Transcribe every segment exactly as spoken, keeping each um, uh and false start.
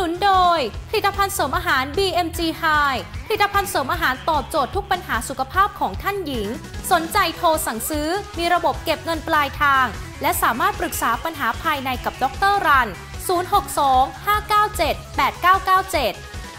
นุนโดยผลิตภัณฑ์เสริมอาหาร บี เอ็ม จี High ผลิตภัณฑ์เสริมอาหารตอบโจทย์ทุกปัญหาสุขภาพของท่านหญิงสนใจโทรสั่งซื้อมีระบบเก็บเงินปลายทางและสามารถปรึกษาปัญหาภายในกับดร.รัน ศูนย์ หก สอง ห้า เก้า เจ็ด แปด เก้า เก้า เจ็ด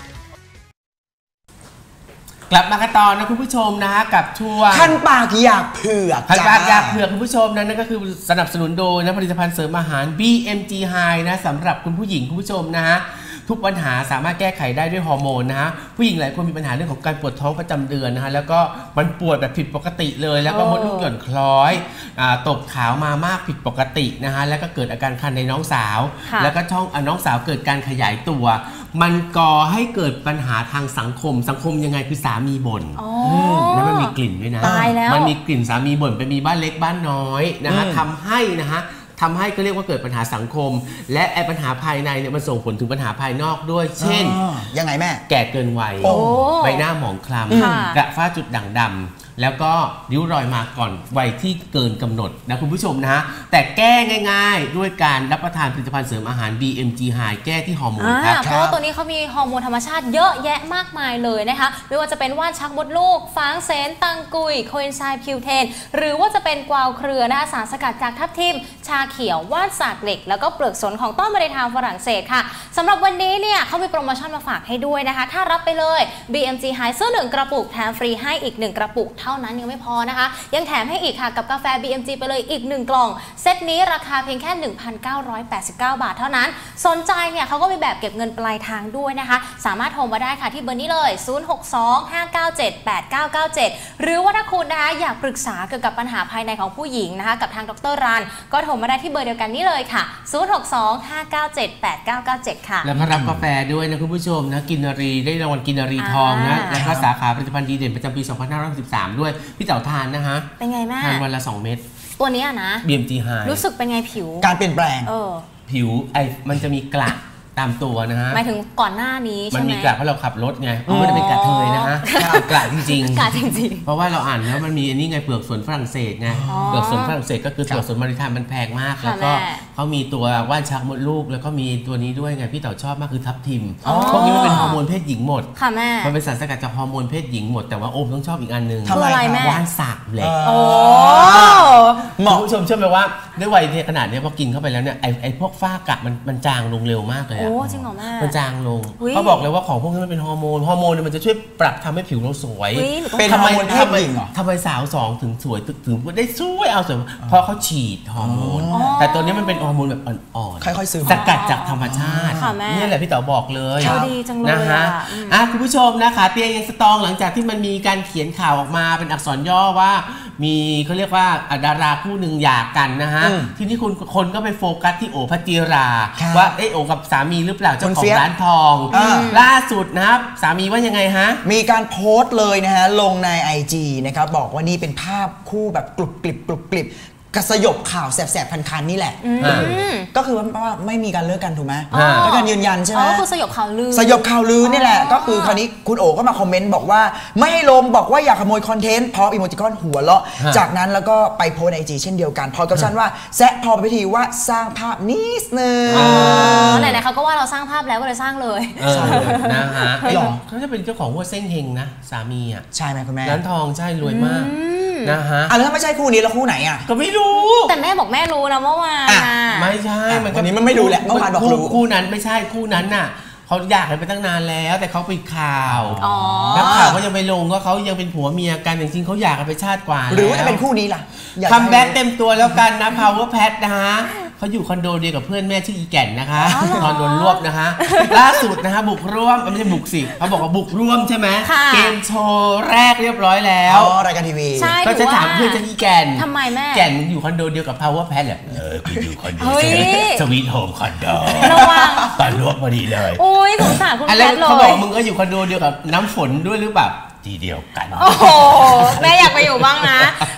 กลับมากันต่อนะคุณผู้ชมนะฮะกับช่วงคันปากอยากเผือกคันปากอยากเผือกคุณผู้ชมนั้นนั่นก็คือสนับสนุนโดยนะผลิตภัณฑ์เสริมอาหาร บี เอ็ม จี High นะสำหรับคุณผู้หญิงคุณผู้ชมนะฮะทุกปัญหาสามารถแก้ไขได้ด้วยฮอร์โมนนะฮะผู้หญิงหลายคนมีปัญหาเรื่องของการปวดท้องประจำเดือนนะฮะแล้วก็มันปวดแบบผิดปกติเลยแล้วก็มดลูกหย่อนคล้อยตกขาวมามากผิดปกตินะฮะแล้วก็เกิดอาการคันในน้องสาวแล้วก็ช่องน้องสาวเกิดการขยายตัวมันก่อให้เกิดปัญหาทางสังคมสังคมยังไงคือสามีบ่นแล้วมันมีกลิ่นด้วยนะมันมีกลิ่นสามีบ่นไปมีบ้านเล็กบ้านน้อยนะฮะทำให้นะฮะทำให้ก็เรียกว่าเกิดปัญหาสังคมและไอ้ปัญหาภายในเนี่ยมันส่งผลถึงปัญหาภายนอกด้วยเช่นยังไงแม่แก่เกินวัยใบหน้าหมองคล้ำกระฝ้าจุดด่างดำแล้วก็ริ้วรอยมาก่อนวัยที่เกินกำหนดนะคุณผู้ชมนะฮะแต่แก้ง่ายๆด้วยการรับประทานผลิตภัณฑ์เสริมอาหาร บี เอ็ม จี High แก้ที่ฮอร์โมนครับเพราะว่าตัวนี้เขามีฮอร์โมนธรรมชาติเยอะแยะมากมายเลยนะคะไม่ว่าจะเป็นว่านชักมดลูกฟางเซนตังกุยโคเอนไซม์คิวเทนหรือว่าจะเป็นกวาวเครือนะคะสารสกัดจากทับทิมชาเขียวว่านสากเหล็กแล้วก็เปลือกสนของต้นมะเร็งทางฝรั่งเศสค่ะสำหรับวันนี้เนี่ยเขามีโปรโมชั่นมาฝากให้ด้วยนะคะถ้ารับไปเลย บี เอ็ม จี High ซื้อหนึ่งกระปุกแถมฟรีให้อีกหนึ่งกระปุกเท่านั้นยังไม่พอนะคะยังแถมให้อีกค่ะกับกาแฟ บี เอ็ม จี ไปเลยอีกหนึ่งกล่องเซตนี้ราคาเพียงแค่ หนึ่งพันเก้าร้อยแปดสิบเก้า บาทเท่านั้นสนใจเนี่ยเขาก็มีแบบเก็บเงินปลายทางด้วยนะคะสามารถโทรมาได้ค่ะที่เบอร์นี้เลยศูนย์ หก สอง ห้า เก้า เจ็ด แปด เก้า เก้า เจ็ดหรือว่าถ้าคุณนะคะอยากปรึกษาเกี่ยวกับปัญหาภายในของผู้หญิงนะคะกับทางดร.รันก็โทรมาได้ที่เบอร์เดียวกันนี้เลยค่ะศูนย์ หก สอง ห้า เก้า เจ็ด แปด เก้า เก้า เจ็ดค่ะแล้วก็รับกาแฟด้วยนะคุณผู้ชมนะกินนารีได้รางวัลกินนารีทองนะแล้วก็สาขาผลิตภัณฑ์ดีเด่นประจำปีสองพันห้าร้อยหกสิบสามด้วยพี่เต๋าทานนะฮะเป็นไงแม่ทานวันละสองเม็ดตัวนี้นะบี เอ็ม จี High รู้สึกเป็นไงผิวการเปลี่ยนแปลงเออผิวไอ้มันจะมีกระตามตัวนะฮะหมายถึงก่อนหน้านี้ใช่ไหมมันมีกระเพราะเราขับรถไงมันไม่ได้เป็นกระเทยนะฮะกระจริงๆกระจริงๆเพราะว่าเราอ่านแล้วมันมีอันนี้ไงเปลือกสนฝรั่งเศสไงเปลือกสนฝรั่งเศสก็คือเปลือกสนมาริทานมันแพงมากแล้วก็เขามีตัวว่านชักมดลูกแล้วก็มีตัวนี้ด้วยไงพี่เต๋อชอบมากคือทับทิมพวกนี้มันเป็นฮอร์โมนเพศหญิงหมดค่ะแม่มันเป็นสารสกัดจากฮอร์โมนเพศหญิงหมดแต่ว่าโอมต้องชอบอีกอันนึงคืออะไรแม่ว่านสากเหล็กโอ้เหมาะผู้ชมเชื่อไหมว่าด้วยวัยขนาดนี้พอกินเข้าไปแล้วเนี่ยไอ้ไอ้พวกฝ้ากระมันมันจางลงเร็วมากเลยอะโอ้จริงเหรอแม่มันจางลงเขาบอกเลยว่าของพวกนี้มันเป็นฮอร์โมนฮอร์โมนเนี่ยมันจะช่วยปรับทำให้ผิวเราสวยเป็นฮอร์โมนเพศหญิงเหรอทำไมสาวสองถึงสวยถึงได้สวยเอาสวยเพราะเขาฉีดฮอร์โมนแต่ตัวนี้มันเป็นฮอร์โมนแบบอ่อนๆค่อยๆซื้อสกัดจากธรรมชาตินี่แหละพี่เต๋อบอกเลยดีจังเลยนะฮะอ่ะคุณผู้ชมนะคะเตียงยังสตองหลังจากที่มันมีการเขียนข่าวออกมาเป็นอักษรย่อว่ามีเขาเรียกว่าดาราคู่หนึ่งหย่ากันนะฮะทีนี้คุณคนก็ไปโฟกัสที่โอภัจิราว่าไอ้โอกับสามีหรือเปล่าเจ้าของร้านทองล่าสุดนะครับสามีว่ายังไงฮะมีการโพสต์เลยนะฮะลงใน ไอ จี นะครับบอกว่านี่เป็นภาพคู่แบบกรุบกริบกรุบกริบกระสยบข่าวแสบๆคันๆนี่แหละก็คือว่าไม่มีการเลิกกันถูกไหมแล้วการยืนยันใช่ไหมก็คือสยบข่าวลือสยบข่าวลือนี่แหละก็คือคราวนี้คุณโอก็มาคอมเมนต์บอกว่าไม่ให้ลงบอกว่าอยากขโมยคอนเทนต์พร้อมอีโมจิคอนหัวเราะจากนั้นแล้วก็ไปโพสในไอจีเช่นเดียวกันพอกับฉันว่าแซะพอไปทีว่าสร้างภาพนิดนึงไหนๆเขาก็ว่าเราสร้างภาพแล้วก็เลยสร้างเลยนะฮะเขาจะเป็นเจ้าของวัวเซ้งเฮงนะสามีอ่ะใช่ไหมคุณแม่ร้านทองใช่รวยมากนะฮะอ่ะแล้วถ้าไม่ใช่คู่นี้แล้วคู่ไหนอ่ะก็ไม่รู้แต่แม่บอกแม่รู้นะเมื่อวานไม่ใช่วันนี้มันไม่รู้แหละเมื่อวานบอกรู้คู่นั้นไม่ใช่คู่นั้นน่ะเขาอยากกันไปตั้งนานแล้วแต่เขาปิดข่าวนักข่าวก็ยังไปลงว่าเขายังเป็นผัวเมียกันจริงๆเขาอยากกันไปชาติกว่าหรือว่าจะเป็นคู่นี้ล่ะคัมแบ็กเต็มตัวแล้วกันนะ Power Pat นะฮะเขาอยู่คอนโดเดียวกับเพื่อนแม่ชื่ออีแก่นนะคะตอนโดนรวบนะคะล่าสุดนะคะบุกร่วมไม่ใช่บุกสิเขาบอกว่าบุกร่วมใช่ไหมเกมโชว์แรกเรียบร้อยแล้วรายการทีวีก็จะถามเพื่อนจะอีแก่นทำไมแม่แก่นอยู่คอนโดเดียวกับ Power Pat เหรอเออคืออยู่คอนโดสวีทโฮมคอนโดระวังตอนรวบพอดีเลยโอ้ยสงสารคุณแพทเลยเขาบอกมึงก็อยู่คอนโดเดียวกับน้ำฝนด้วยหรือเปล่าทีเดียวกันโอ้โหแม่อยากไปอยู่บ้างนะ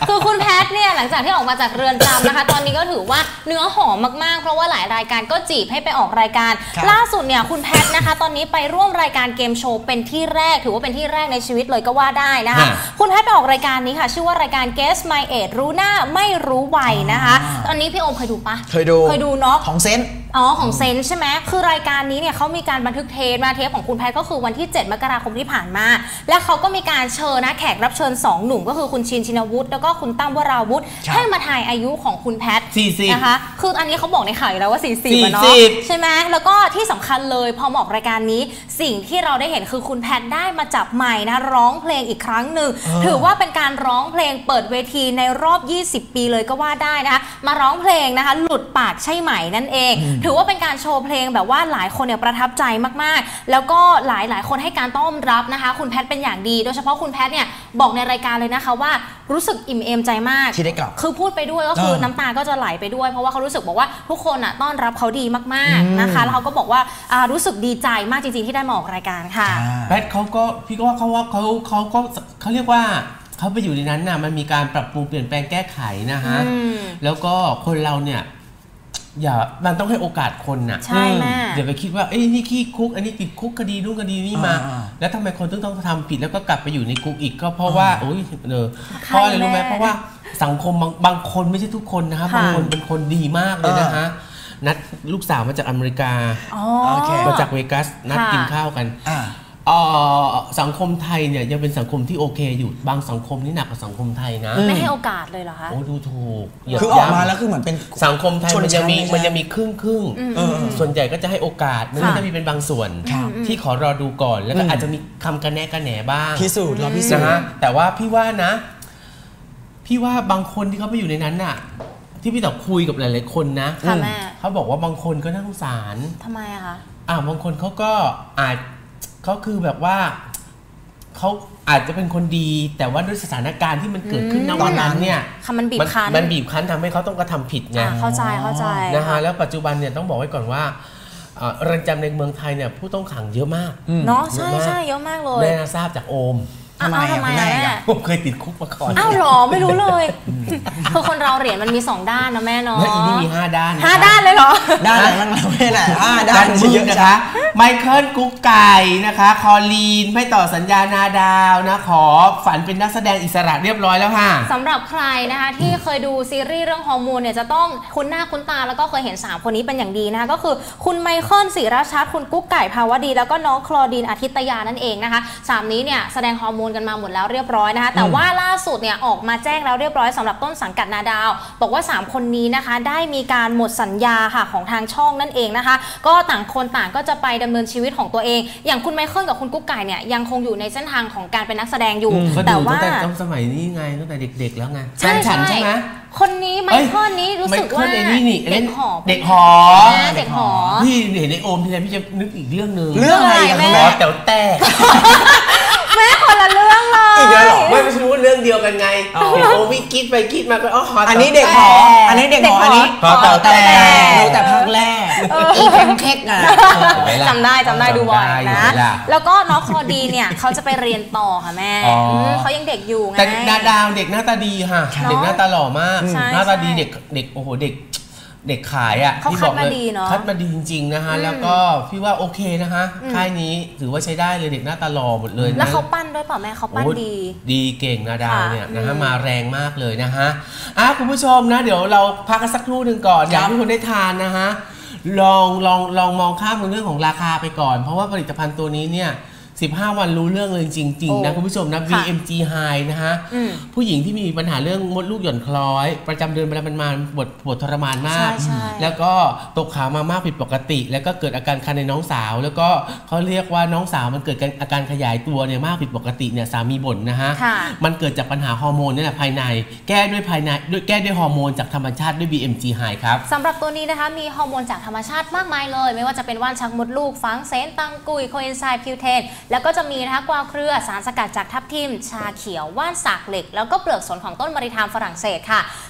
คือคุณแพทเนี่ยหลังจากที่ออกมาจากเรือนจำนะคะ ตอนนี้ก็ถือว่าเนื้อหอมมากๆเพราะว่าหลายรายการก็จีบให้ไปออกรายการล่าสุดเนี่ยคุณแพทนะคะตอนนี้ไปร่วมรายการเกมโชว์เป็นที่แรกถือว่าเป็นที่แรกในชีวิตเลยก็ว่าได้นะคะคุณแพทไปออกรายการนี้ค่ะชื่อว่ารายการ Guess My Age รู้หน้าไม่รู้วัยนะคะตอนนี้พี่โอมเคยดูปะเคยดูเคยดูเนาะของเซนอ๋อของเซนใช่ไหมคือรายการนี้เนี่ยเขามีการบันทึกเทปมาเทปของคุณแพทก็คือวันที่เจ็ดมกราคมที่ผ่านมาและเขาก็มีการเชิญนะแขกรับเชิญสองหนุ่มก็คือคุณชินชินวุฒิแล้วก็คุณตั้มวราวุฒิให้มาทายอายุของคุณแพทสี่สิบนะคะคืออันนี้เขาบอกในข่าวอยู่แล้วว่าสี่สิบเนาะใช่ไหมแล้วก็ที่สำคัญเลยพอมาออกรายการนี้สิ่งที่เราได้เห็นคือคุณแพทได้มาจับไมค์นะร้องเพลงอีกครั้งหนึ่งถือว่าเป็นการร้องเพลงเปิดเวทีในรอบยี่สิบปีเลยก็ว่าได้นะคะมาร้องเพลงนะคะหลุดปากใช่ไหมนั่นเองถือว่าเป็นการโชว์เพลงแบบว่าหลายคนเนี่ยประทับใจมากๆแล้วก็หลายหลายคนให้การต้อนรับนะคะคุณแพทเป็นอย่างดีโดยเฉพาะคุณแพทเนี่ยบอกในรายการเลยนะคะว่ารู้สึกอิ่มเอมใจมากที่ได้กลับคือพูดไปด้วยก็คือน้ำตาก็จะไหลไปด้วยเพราะว่าเขารู้สึกบอกว่าทุกคนอ่ะต้อนรับเขาดีมากๆนะคะแล้วเขาก็บอกว่ารู้สึกดีใจมากจริงๆที่ได้มาออกรายการค่ะแพทเขาก็พี่ก็ว่าเขาว่าเขาเขาก็เขาเรียกว่าเขาไปอยู่ในนั้นน่ะมันมีการปรับปรุงเปลี่ยนแปลงแก้ไขนะฮะแล้วก็คนเราเนี่ยอย่ามันต้องให้โอกาสคนน่ะใช่แม่อย่าไปคิดว่าเอ้ยนี่ขี้คุกอันนี้ติดคุกคดีนู่นคดีนี่มาแล้วทำไมคนต้องต้องทำผิดแล้วก็กลับไปอยู่ในคุกอีกก็เพราะว่าโอ้ยเออเพราะอะไรรู้ไหมเพราะว่าสังคมบางบางคนไม่ใช่ทุกคนนะฮะบางคนเป็นคนดีมากเลยนะฮะนัดลูกสาวมาจากอเมริกามาจากเวกัสนัดกินข้าวกันสังคมไทยเนี่ยยังเป็นสังคมที่โอเคอยู่บางสังคมนี่หนักกว่าสังคมไทยนะไม่ให้โอกาสเลยเหรอคะโอ้ดูถูกคือออกมาแล้วคือเหมือนเป็นสังคมไทยมันจะมีมันจะมีครึ่งครึ่งส่วนใหญ่ก็จะให้โอกาสมันก็จะมีเป็นบางส่วนที่ขอรอดูก่อนแล้วก็อาจจะมีคำกระแนะกระแหนบ้างพิสูจน์รอพิสูจน์นะแต่ว่าพี่ว่านะพี่ว่าบางคนที่เขาไปอยู่ในนั้นน่ะที่พี่ต่อคุยกับหลายๆคนนะเขาบอกว่าบางคนก็น่าสงสารทำไมอะคะอ่าบางคนเขาก็อาจเขาคือแบบว่าเขาอาจจะเป็นคนดีแต่ว่าด้วยสถานการณ์ที่มันเกิดขึ้นณวันนั้นเนี่ยมันบีบคั้นมันบีบคั้นทำให้เขาต้องกระทำผิดไงเข้าใจเข้าใจนะฮะแล้วปัจจุบันเนี่ยต้องบอกไว้ก่อนว่าเรือนจำในเมืองไทยเนี่ยผู้ต้องขังเยอะมากเนาะใช่ใช่เยอะมากเลยแม่ทราบจากโอมทำไมทำไมอ่ะผมเคยติดคุกมาก่อนอ้าวหรอไม่รู้เลยคือคนเราเหรียญมันมีสองด้านนะแม่เนาะแล้วอีนี่มีห้าด้านห้าด้านเลยเหรอด้านไหนมันไม่ไหนห้าด้านเยอะนะคะไมเคิลกุ๊กไก่นะคะคอลีนไม่ต่อสัญญานาดาวนะขอฝันเป็นนักแสดงอิสระเรียบร้อยแล้วค่ะสำหรับใครนะคะที่เคยดูซีรีส์เรื่องฮอร์โมนเนี่ยจะต้องคุ้นหน้าคุ้นตาแล้วก็เคยเห็นสามคนนี้เป็นอย่างดีนะคะก็คือคุณไมเคิลศิราชัดคุณกุ๊กไก่ภาวดีแล้วก็น้องคลอดีนอาทิตยานั่นเองนะคะสามนี้เนี่ยแสดงฮอร์โมนกันมาหมดแล้วเรียบร้อยนะคะแต่ว่าล่าสุดเนี่ยออกมาแจ้งแล้วเรียบร้อยสำหรับต้นสังกัดนาดาวบอกว่าสามคนนี้นะคะได้มีการหมดสัญญาค่ะของทางช่องนั่นเองนะคะก็ต่างคนต่างก็จะไปดำเนินชีวิตของตัวเองอย่างคุณไมเคิลกับคุณกุ๊กไก่เนี่ยยังคงอยู่ในเส้นทางของการเป็นนักแสดงอยู่แต่ว่าตั้งแต่สมัยนี้ไงตั้งแต่เด็กๆแล้วไงใช่ใช่ใช่ไหมคนนี้ไมเคิลนี้รู้สึกว่าเด็กหอเด็กหอเด็กหอพี่เห็นในโอมทีไรพี่จะนึกอีกเรื่องนึงเรื่องอะไรแม่แต่แตกแม่คนละเรื่องเลยอีกแล้วหรอไม่ไม่รู้เรื่องเดียวกันไงโอ้วิคิดไปคิดมาก็อ๋ออันนี้เด็กหออันนี้เด็กหออันนี้หอแต่แต่รู้แต่ภาคแรกอีแพนเค้กอ่ะจำได้จำได้ดูบ่อยนะแล้วก็น้องคอดีเนี่ยเขาจะไปเรียนต่อค่ะแม่เขายังเด็กอยู่ไงแต่นาดาวเด็กหน้าตาดีค่ะเด็กหน้าตาหล่อมากหน้าตาดีเด็กเด็กโอ้โหเด็กเด็กขายอ่ะที่บอกเลยคัดมาดีจริงๆนะคะแล้วก็พี่ว่าโอเคนะคะค่ายนี้ถือว่าใช้ได้เลยเด็กหน้าตาหล่อหมดเลยแล้วเขาปั้นด้วยเปล่าแม่เขาปั้นดีดีเก่งนาดาวเนี่ยนะฮะมาแรงมากเลยนะฮะอ่ะคุณผู้ชมนะเดี๋ยวเราพักกันสักครู่หนึ่งก่อนอยากให้ทุกคนได้ทานนะฮะลองลองลองมองข้ามเรื่องของราคาไปก่อนเพราะว่าผลิตภัณฑ์ตัวนี้เนี่ยสิบห้าวันรู้เรื่องเลยจริงๆนะคุณผู้ชมนะ บี เอ็ม จี High นะฮะผู้หญิงที่มีปัญหาเรื่องมดลูกหย่อนคล้อยประจำเดือนประมาณปวดปวดทรมานมากแล้วก็ตกขาวมามากผิดปกติแล้วก็เกิดอาการคันในน้องสาวแล้วก็เขาเรียกว่าน้องสาวมันเกิดอาการขยายตัวเนี่ยมากผิดปกติเนี่ยสามีบ่นนะฮะมันเกิดจากปัญหาฮอร์โมนนี่แหละภายในแก้ด้วยภายในด้วยแก้ด้วยฮอร์โมนจากธรรมชาติด้วย บี เอ็ม จี High ครับสำหรับตัวนี้นะคะมีฮอร์โมนจากธรรมชาติมากมายเลยไม่ว่าจะเป็นว่านชักมดลูกฟางเซนตังกุยโคเอนไซม์คิวเทนแล้วก็จะมีนะคะกวาวเครือสารสกัดจากทับทิมชาเขียวว่านสากเหล็กแล้วก็เปลือกสนของต้นมะริทามฝรั่งเศสค่ะ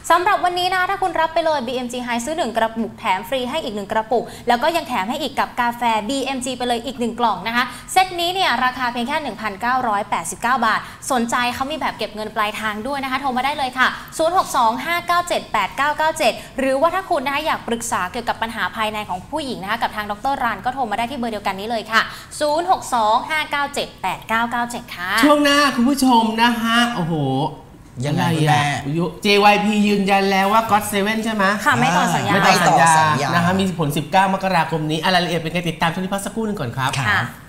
สำหรับวันนี้นะถ้าคุณรับไปเลย บี เอ็ม จี High ซื้อหนึ่งกระปุกแถมฟรีให้อีกหนึ่งกระปุกแล้วก็ยังแถมให้อีกกับกาแฟ บี เอ็ม จี ไปเลยอีกหนึ่งกล่องนะคะเซตนี้เนี่ยราคาเพียงแค่ หนึ่งพันเก้าร้อยแปดสิบเก้า บาทสนใจเขามีแบบเก็บเงินปลายทางด้วยนะคะโทรมาได้เลยค่ะศูนย์ หก สอง ห้า เก้า เจ็ด แปด เก้า เก้า เจ็ดหรือว่าถ้าคุณนะคะอยากปรึกษาเกี่ยวกับปัญหาภายในของผู้หญิงนะคะกับทางดรรันก็โทรมาได้ที่เบอร์เดียวกันนี้เลยค่ะศูนย์ หก สอง ห้า เก้า เจ็ด แปด เก้า เก้า เจ็ดค่ะช่วงหน้าคุณผู้ชมนะฮะโอ้โหยังไงแม่เจ วาย พี ยืนยันแล้วว่า ก็อต เซเว่น ใช่ไหมค่ะไม่ต่อสัญญาไม่ต่อสัญญานะคะมีผลสิบเก้ามกราคมนี้รายละเอียดเป็นไงติดตามช่วงนี้พักสักครู่หนึงก่อนครับค่ะ